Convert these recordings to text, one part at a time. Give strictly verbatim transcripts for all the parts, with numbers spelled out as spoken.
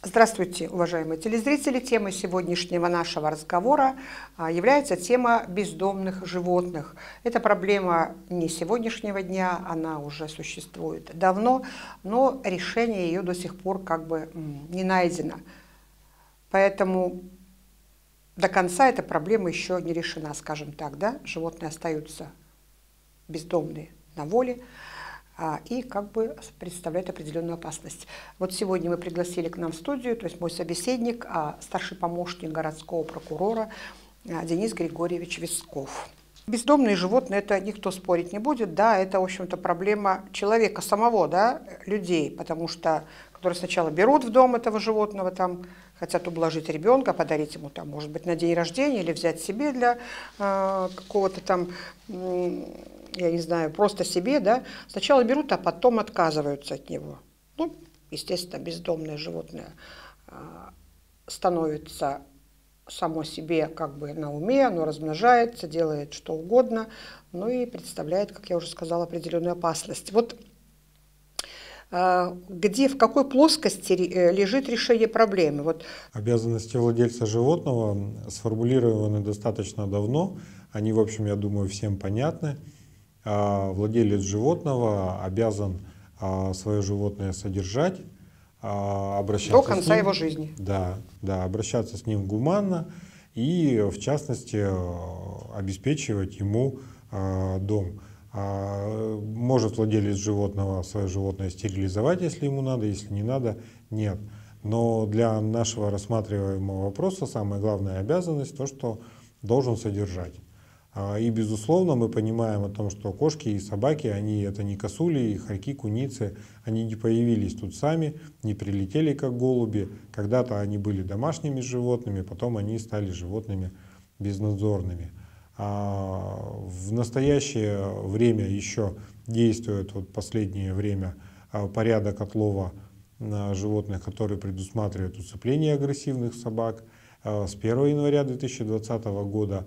Здравствуйте, уважаемые телезрители! Темой сегодняшнего нашего разговора является тема бездомных животных. Эта проблема не сегодняшнего дня, она уже существует давно, но решение ее до сих пор как бы не найдено. Поэтому до конца эта проблема еще не решена, скажем так, да? Животные остаются бездомные на воле и как бы представляет определенную опасность. Вот сегодня мы пригласили к нам в студию, то есть мой собеседник, старший помощник городского прокурора Денис Григорьевич Висков. Бездомные животные, это никто спорить не будет, да, это, в общем-то, проблема человека самого, да, людей, потому что, которые сначала берут в дом этого животного, там, хотят ублажить ребенка, подарить ему, там, может быть, на день рождения или взять себе для э, какого-то там, э, я не знаю, просто себе, да, сначала берут, а потом отказываются от него. Ну, естественно, бездомное животное э, становится само себе как бы на уме, оно размножается, делает что угодно, ну и представляет, как я уже сказала, определенную опасность. Вот где, в какой плоскости лежит решение проблемы? Вот. Обязанности владельца животного сформулированы достаточно давно, они, в общем, я думаю, всем понятны. Владелец животного обязан свое животное содержать, обращаться до конца с ним, его жизни. Да, да, обращаться с ним гуманно и, в частности, обеспечивать ему дом. Может владелец животного свое животное стерилизовать, если ему надо, если не надо, нет. Но для нашего рассматриваемого вопроса самая главная обязанность то, что должен содержать. И, безусловно, мы понимаем о том, что кошки и собаки, они это не косули, хорьки, куницы, они не появились тут сами, не прилетели как голуби. Когда-то они были домашними животными, потом они стали животными безнадзорными. А в настоящее время еще действует, вот последнее время, порядок отлова животных, который предусматривает усыпление агрессивных собак. С первого января две тысячи двадцатого года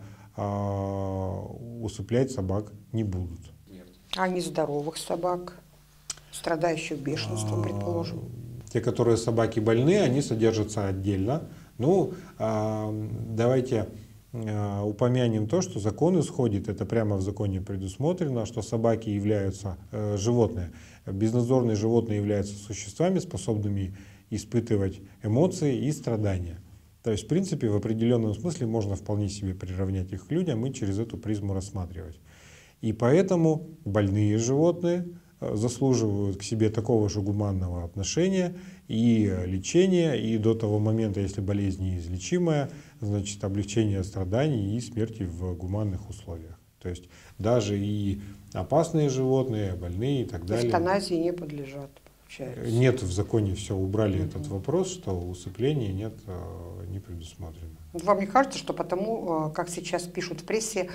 усыплять собак не будут. А нездоровых собак, страдающих бешенством, предположим? Те, которые собаки больные, они содержатся отдельно. Ну, давайте упомянем то, что закон исходит, это прямо в законе предусмотрено, что собаки являются э, животные, безнадзорные животные являются существами, способными испытывать эмоции и страдания. То есть, в принципе, в определенном смысле можно вполне себе приравнять их к людям и через эту призму рассматривать. И поэтому больные животные заслуживают к себе такого же гуманного отношения и лечения, и до того момента, если болезнь неизлечимая, значит, облегчение страданий и смерти в гуманных условиях. То есть даже и опасные животные, больные и так далее. Эвтаназии не подлежат, получается. Нет, в законе все убрали mm-hmm. этот вопрос, что усыпление нет, не предусмотрено. Вам не кажется, что потому, как сейчас пишут в прессе,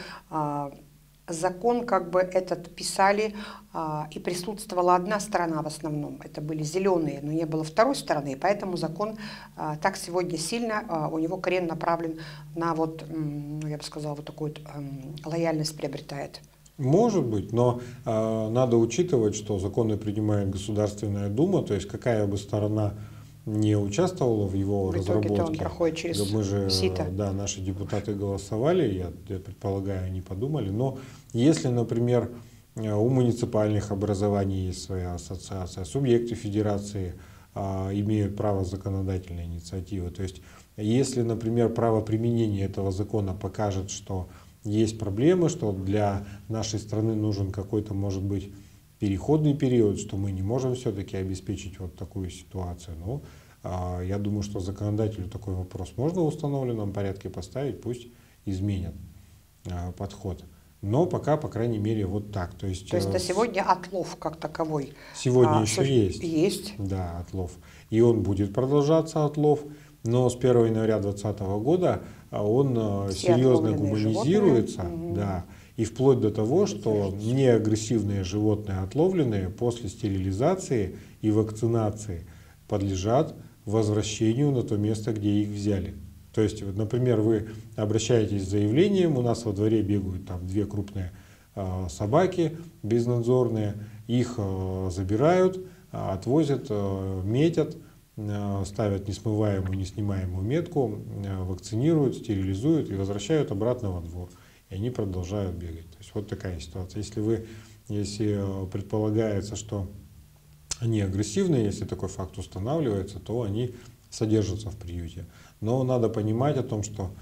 закон как бы этот писали, а, и присутствовала одна сторона в основном, это были зеленые, но не было второй стороны, и поэтому закон а, так сегодня сильно, а, у него крен направлен на вот, ну, я бы сказала, вот такую вот, эм, лояльность приобретает. Может быть, но э, надо учитывать, что законы принимает Государственная Дума, то есть какая бы сторона не участвовала в его в разработке. Он проходит через мы же, сито. Да, наши депутаты голосовали, я, я предполагаю, они подумали. Но если, например, у муниципальных образований есть своя ассоциация, субъекты федерации а, имеют право законодательной инициативы, то есть если, например, правоприменение этого закона покажет, что есть проблемы, что для нашей страны нужен какой-то, может быть, переходный период, что мы не можем все-таки обеспечить вот такую ситуацию. Ну, а, я думаю, что законодателю такой вопрос можно в установленном порядке поставить, пусть изменят а, подход. Но пока, по крайней мере, вот так. То есть, То есть на сегодня отлов как таковой? Сегодня а, еще есть. Есть. Да, отлов. И он будет продолжаться, отлов. Но с первого января две тысячи двадцатого года он Все серьезно гуманизируется. Животные. Да. И вплоть до того, что неагрессивные животные, отловленные после стерилизации и вакцинации, подлежат возвращению на то место, где их взяли. То есть, например, вы обращаетесь с заявлением, у нас во дворе бегают там две крупные э, собаки безнадзорные, их э, забирают, э, отвозят, э, метят, ставят несмываемую, неснимаемую метку, вакцинируют, стерилизуют и возвращают обратно во двор. И они продолжают бегать. То есть вот такая ситуация. Если вы, если предполагается, что они агрессивные, если такой факт устанавливается, то они содержатся в приюте. Но надо понимать о том, что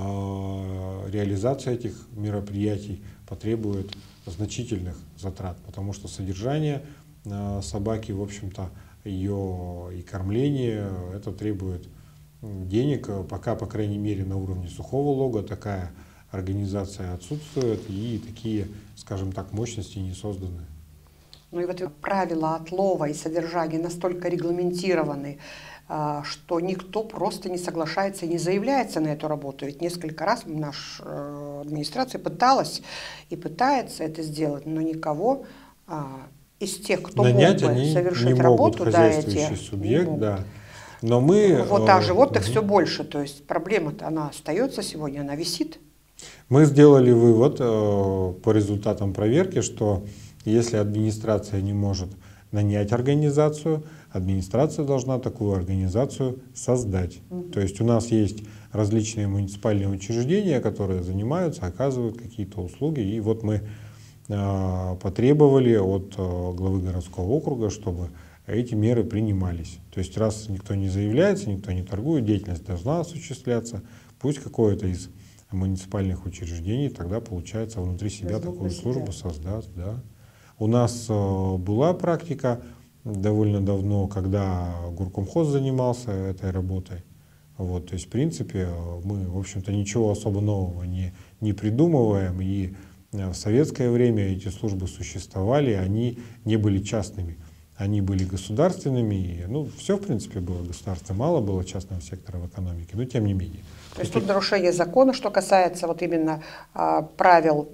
э, реализация этих мероприятий потребует значительных затрат, потому что содержание э, собаки, в общем-то, ее и кормление, это требует денег. Пока, по крайней мере, на уровне сухого лога такая организация отсутствует и такие, скажем так, мощности не созданы. Ну и вот правила отлова и содержания настолько регламентированы, что никто просто не соглашается и не заявляется на эту работу. Ведь несколько раз наша администрация пыталась и пытается это сделать, но никого из тех, кто нанять мог бы они совершить не работу, могут, да, хозяйствующий эти, субъект, да. Но мы, вот, а животных угу. все больше, то есть проблема-то она остается сегодня, она висит. Мы сделали вывод по результатам проверки, что если администрация не может нанять организацию, администрация должна такую организацию создать. Mm-hmm. То есть у нас есть различные муниципальные учреждения, которые занимаются, оказывают какие-то услуги. И вот мы э, потребовали от э, главы городского округа, чтобы эти меры принимались. То есть раз никто не заявляется, никто не торгует, деятельность должна осуществляться, пусть какое-то из муниципальных учреждений тогда, получается, внутри себя Возьму такую службу себя. создаст. Да. У нас э, была практика довольно давно, когда горкомхоз занимался этой работой. Вот, то есть, в принципе, мы, в общем-то, ничего особо нового не, не придумываем. И в советское время эти службы существовали, они не были частными. Они были государственными. И, ну, все, в принципе, было государственным, мало было частного сектора в экономике, но тем не менее. То есть тут нарушение закона, что касается вот именно а, правил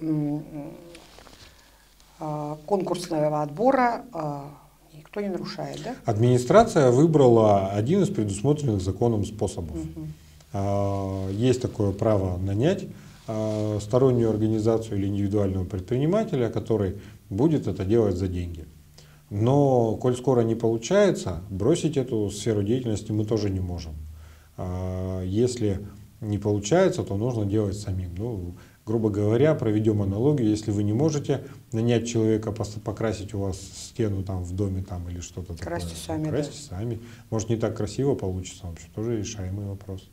а, конкурсного отбора, а, никто не нарушает, да? Администрация выбрала один из предусмотренных законом способов. Угу. А, есть такое право нанять а, стороннюю организацию или индивидуального предпринимателя, который будет это делать за деньги. Но, коль скоро не получается, бросить эту сферу деятельности мы тоже не можем. А, если не получается, то нужно делать самим. Ну, грубо говоря, проведем аналогию, если вы не можете нанять человека покрасить у вас стену там в доме там, или что-то такое. Красьте сами. Красьте да. сами. Может, не так красиво получится, вообще тоже решаемый вопрос.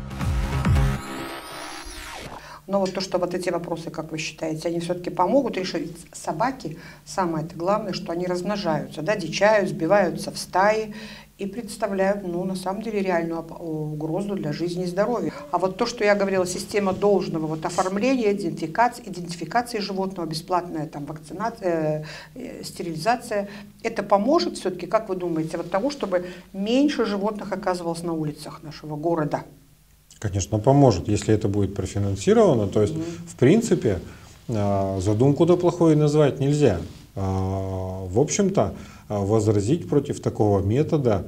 Но вот то, что вот эти вопросы, как вы считаете, они все-таки помогут решить. Собаки, самое -то главное, что они размножаются, да, дичают, сбиваются в стаи и представляют, ну, на самом деле, реальную угрозу для жизни и здоровья. А вот то, что я говорила, система должного вот оформления, идентификации, идентификации животного, бесплатная там вакцинация, э, стерилизация, это поможет все-таки, как вы думаете, вот того, чтобы меньше животных оказывалось на улицах нашего города? Конечно, поможет, если это будет профинансировано. То есть, mm-hmm. в принципе, задумку-то плохой назвать нельзя. В общем-то, возразить против такого метода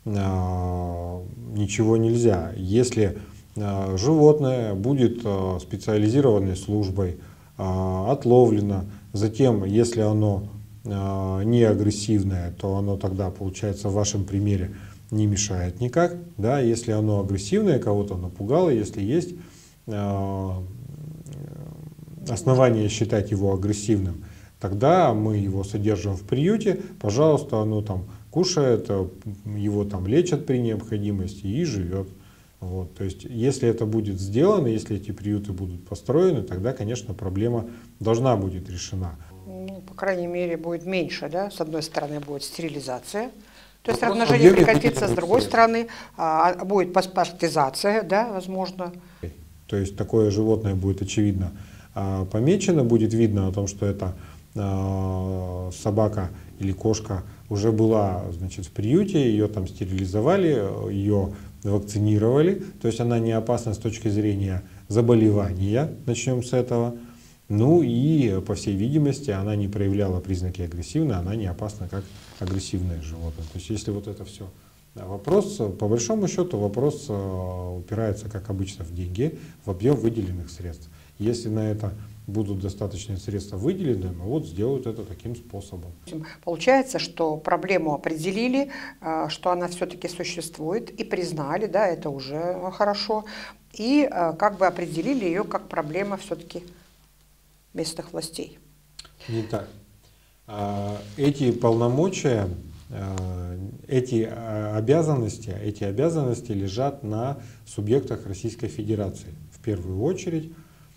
ничего нельзя. Если животное будет специализированной службой отловлено, затем, если оно не агрессивное, то оно тогда, получается, в вашем примере не мешает никак, да, если оно агрессивное, кого-то напугало, если есть э, основания считать его агрессивным, тогда мы его содержим в приюте, пожалуйста, оно там кушает, его там лечат при необходимости и живет. Вот, то есть, если это будет сделано, если эти приюты будут построены, тогда, конечно, проблема должна будет решена. Ну, по крайней мере, будет меньше, да, с одной стороны будет стерилизация, то есть размножение прекратится, с другой стороны а, будет паспортизация, да, возможно. То есть такое животное будет очевидно а, помечено, будет видно о том, что это а, собака или кошка уже была, значит, в приюте, ее там стерилизовали, ее вакцинировали, то есть она не опасна с точки зрения заболевания, начнем с этого. Ну и, по всей видимости, она не проявляла признаки агрессивной, она не опасна как агрессивное животное. То есть если вот это все. Да, вопрос, по большому счету, вопрос упирается, как обычно, в деньги, в объем выделенных средств. Если на это будут достаточные средства выделены, но вот сделают это таким способом. Получается, что проблему определили, что она все-таки существует, и признали, да, это уже хорошо, и как бы определили ее как проблема все-таки местных властей. Не так. Эти полномочия, эти обязанности, эти обязанности лежат на субъектах Российской Федерации. В первую очередь,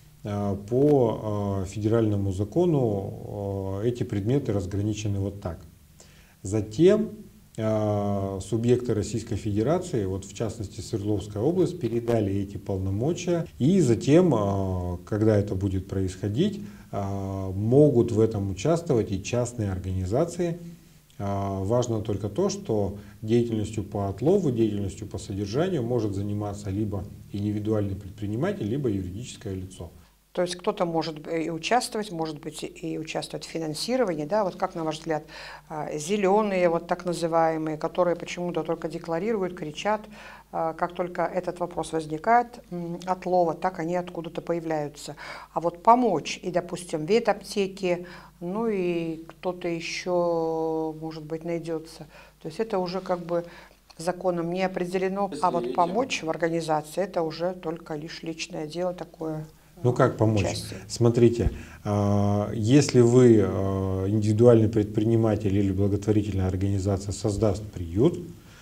по федеральному закону эти предметы разграничены вот так. Затем субъекты Российской Федерации, вот в частности Свердловская область, передали эти полномочия, и затем, когда это будет происходить, могут в этом участвовать и частные организации. Важно только то, что деятельностью по отлову, деятельностью по содержанию может заниматься либо индивидуальный предприниматель, либо юридическое лицо. То есть кто-то может и участвовать, может быть и участвовать в финансировании, да, вот как, на ваш взгляд, зеленые, вот так называемые, которые почему-то только декларируют, кричат, как только этот вопрос возникает, отлова, так они откуда-то появляются. А вот помочь, и, допустим, ветаптеки, ну и кто-то еще, может быть, найдется. То есть это уже как бы законом не определено, а вот помочь в организации, это уже только лишь личное дело такое. Ну как помочь? Участие. Смотрите, если вы индивидуальный предприниматель или благотворительная организация создаст приют,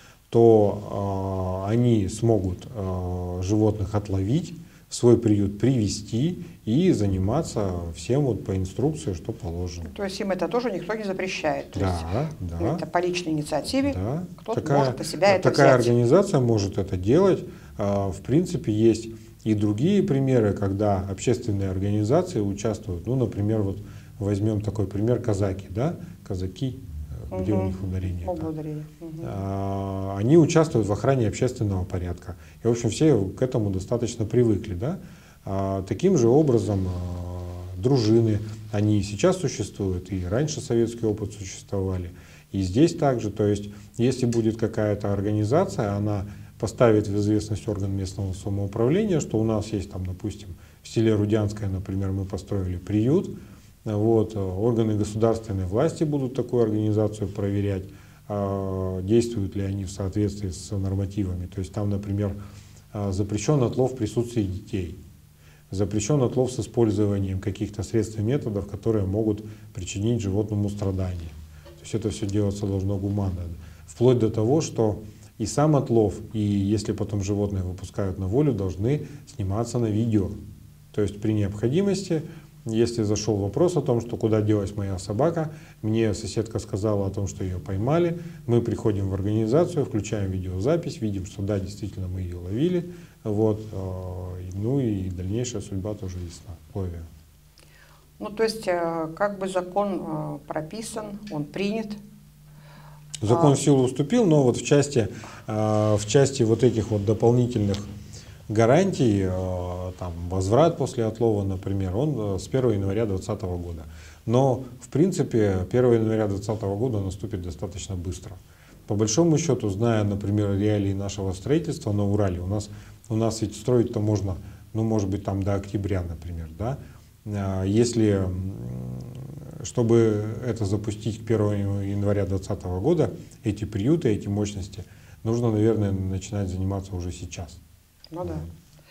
то они смогут животных отловить, в свой приют привести и заниматься всем вот по инструкции, что положено. То есть им это тоже никто не запрещает. То да, есть да. Это по личной инициативе, да. кто-то такая, может на себя это Такая взять. организация может это делать. В принципе, есть и другие примеры, когда общественные организации участвуют. Ну, например, вот возьмем такой пример казаки, да, казаки, угу. где у них ударение. ударение. Угу. А, они участвуют в охране общественного порядка. И, в общем, все к этому достаточно привыкли, да. А, таким же образом а, дружины, они и сейчас существуют, и раньше советский опыт существовали, и здесь также. То есть, если будет какая-то организация, она поставить в известность орган местного самоуправления, что у нас есть там, допустим, в селе Рудянское, например, мы построили приют, вот, органы государственной власти будут такую организацию проверять, действуют ли они в соответствии с нормативами. То есть там, например, запрещен отлов в присутствии детей, запрещен отлов с использованием каких-то средств и методов, которые могут причинить животному страдания. То есть это все делаться должно гуманно. Вплоть до того, что и сам отлов, и если потом животное выпускают на волю, должны сниматься на видео. То есть при необходимости, если зашел вопрос о том, что куда делась моя собака, мне соседка сказала о том, что ее поймали, мы приходим в организацию, включаем видеозапись, видим, что да, действительно мы ее ловили, вот, ну и дальнейшая судьба тоже ясна, условия. Ну то есть как бы закон прописан, он принят. Закон в силу вступил, но вот в части, в части вот этих вот дополнительных гарантий, там, возврат после отлова, например, он с первого января две тысячи двадцатого года. Но, в принципе, первого января две тысячи двадцатого года наступит достаточно быстро. По большому счету, зная, например, реалии нашего строительства на Урале, у нас, у нас ведь строить-то можно, ну, может быть, там до октября, например, да. Если, чтобы это запустить к первому января две тысячи двадцатого года, эти приюты, эти мощности, нужно, наверное, начинать заниматься уже сейчас. Ну да.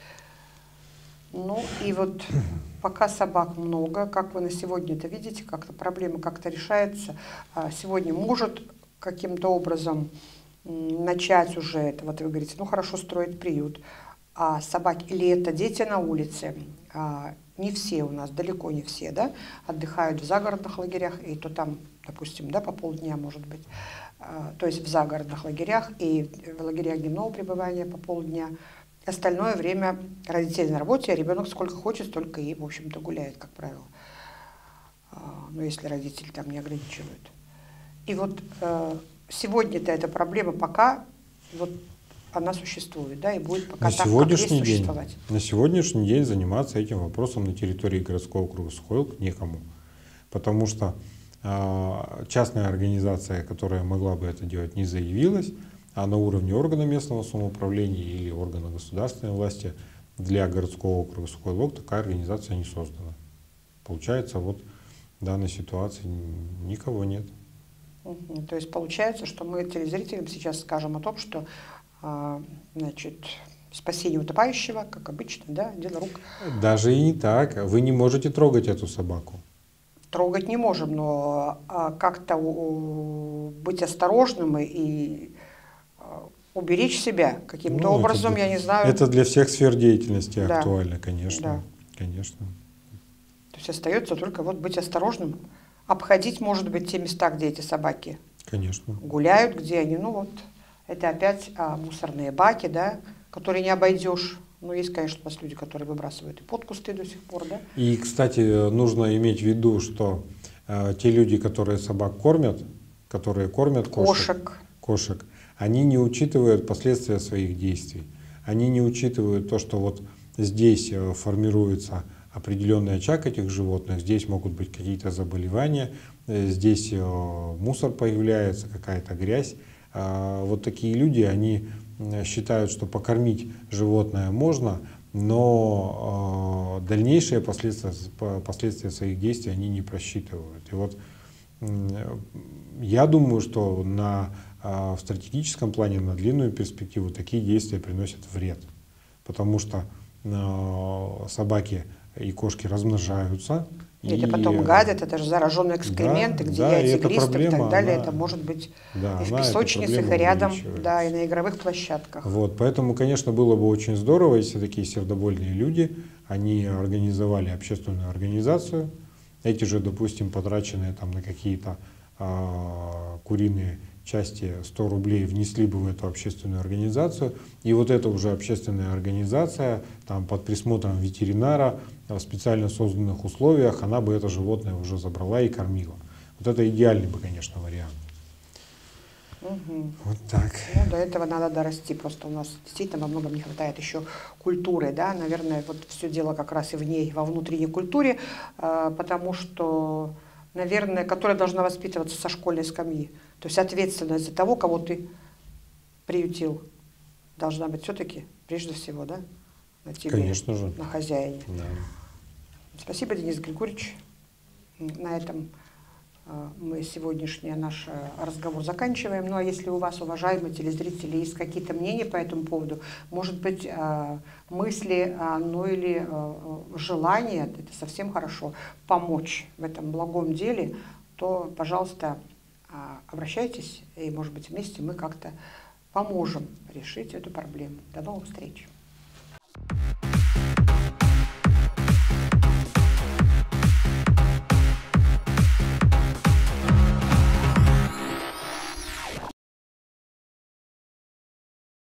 Ну и вот пока собак много, как вы на сегодня это видите, как-то проблема как-то решается. Сегодня может каким-то образом начать уже это, вот вы говорите, ну хорошо строить приют, а собаки, или это дети на улице, не все у нас, далеко не все, да, отдыхают в загородных лагерях, и то там, допустим, да, по полдня, может быть, то есть в загородных лагерях и в лагерях дневного пребывания по полдня. Остальное время родители на работе, а ребенок сколько хочет, столько и, в общем-то, гуляет, как правило. Ну, если родители там не ограничивают. И вот сегодня-то эта проблема пока вот она существует, да, и будет пока на так, сегодняшний как есть, день, существовать. На сегодняшний день заниматься этим вопросом на территории городского округа Сухой Лог некому. Потому что э, частная организация, которая могла бы это делать, не заявилась, а на уровне органа местного самоуправления или органа государственной власти для городского округа Сухой Лог такая организация не создана. получается, вот в данной ситуации никого нет. Угу. То есть получается, что мы телезрителям сейчас скажем о том, что значит, спасение утопающего, как обычно, да, дело рук. Даже и не так. Вы не можете трогать эту собаку. Трогать не можем, но как-то быть осторожным и уберечь себя каким-то ну, образом, для, я не знаю. Это для всех сфер деятельности да. актуально, конечно. Да. Конечно. То есть остается только вот быть осторожным, обходить, может быть, те места, где эти собаки конечно. гуляют, где они, ну вот, это опять а, мусорные баки, да, которые не обойдешь. Ну, есть, конечно, у нас люди, которые выбрасывают и под кусты до сих пор, да. И, кстати, нужно иметь в виду, что э, те люди, которые собак кормят, которые кормят кошек, кошек. кошек, они не учитывают последствия своих действий. Они не учитывают то, что вот здесь формируется определенный очаг этих животных, здесь могут быть какие-то заболевания, здесь мусор появляется, какая-то грязь. Вот такие люди, они считают, что покормить животное можно, но дальнейшие последствия, последствия своих действий они не просчитывают. И вот я думаю, что на, в стратегическом плане, на длинную перспективу такие действия приносят вред, потому что собаки и кошки размножаются. Это и потом гадят, это же зараженные экскременты, да, где да, яйца глистов и так далее. Она, это может быть да, и в песочницах, и рядом, да, и на игровых площадках. Вот, поэтому, конечно, было бы очень здорово, если такие сердобольные люди, они организовали общественную организацию, эти же, допустим, потраченные там на какие-то а, куриные части сто рублей внесли бы в эту общественную организацию, и вот эта уже общественная организация там, под присмотром ветеринара в специально созданных условиях, она бы это животное уже забрала и кормила. Вот это идеальный бы, конечно, вариант. Угу. Вот так. Ну, до этого надо дорасти, просто у нас действительно во многом не хватает еще культуры, да, наверное, вот все дело как раз и в ней, во внутренней культуре, потому что, наверное, которая должна воспитываться со школьной скамьи. То есть ответственность за того, кого ты приютил, должна быть все-таки, прежде всего, да, на тебе, конечно же. на хозяине. Да. Спасибо, Денис Григорьевич. На этом мы сегодняшний наш разговор заканчиваем. Ну а если у вас, уважаемые телезрители, есть какие-то мнения по этому поводу, может быть, мысли, ну или желание, это совсем хорошо, помочь в этом благом деле, то, пожалуйста, обращайтесь, и, может быть, вместе мы как-то поможем решить эту проблему. До новых встреч!